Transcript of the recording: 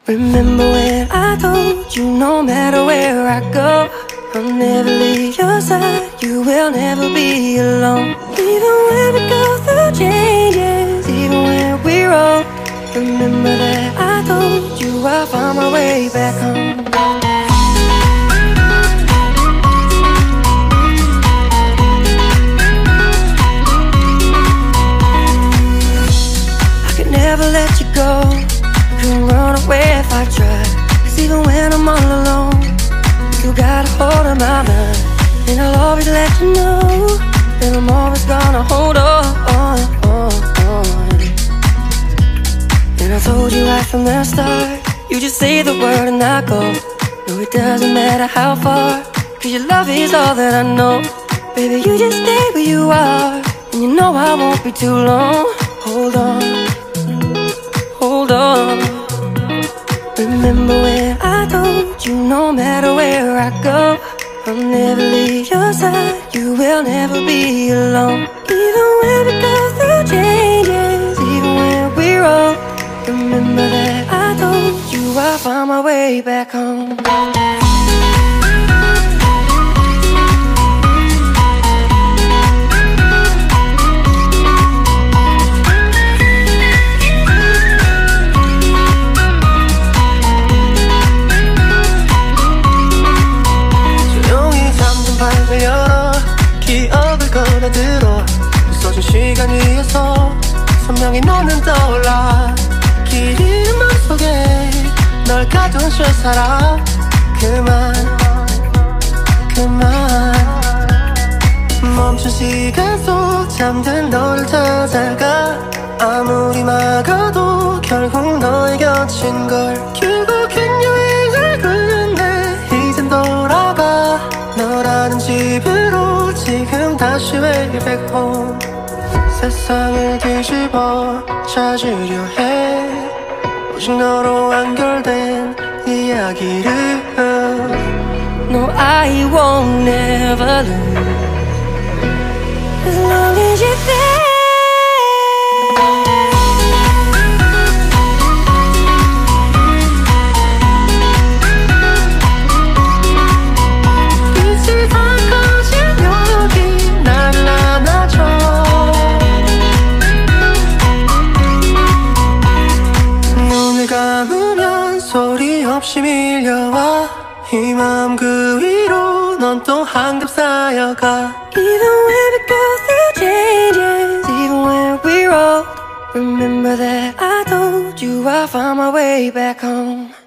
Remember when I told you no matter where I go, I'll never leave your side, you will never be alone. Even when we go through changes, even when we're old, remember that I told you I'll find my way back home. I could never let you go, couldn't run away if I tried. Cause even when I'm all alone, you got a hold of my mind. And I'll always let you know that I'm always gonna hold on. And I told you right from the start, you just say the word and I go. No, it doesn't matter how far, cause your love is all that I know. Baby, you just stay where you are, and you know I won't be too long. Hold on, hold on. Remember when I told you no matter where I go, I'll never leave your side, you will never be alone. Even when we go through changes, even when we're old, remember that I told you I'll find my way back home. 기억을 꺼내들어 부서진 시간 위에서 선명히 너는 떠올라. 길 잃은 맘속에 널 가둔 채 살아. 그만 멈춘 시간 속 잠든 너를 찾아가. 아무리 막아도 결국 너의 곁인 걸. 결국엔 여행을 끝내 이젠 돌아가. 너라는 집으로 지금 다시 way back home. 세상을 뒤집어 찾으려 해 오직 너로 완결된 이야기를. No, I won't never lose as long as you're there. 소리 없이 밀려와 이 마음 그 위로 넌 또 한겹 쌓여가. Even when we go through changes, even when we're old, remember that I told you I'll find my way back home.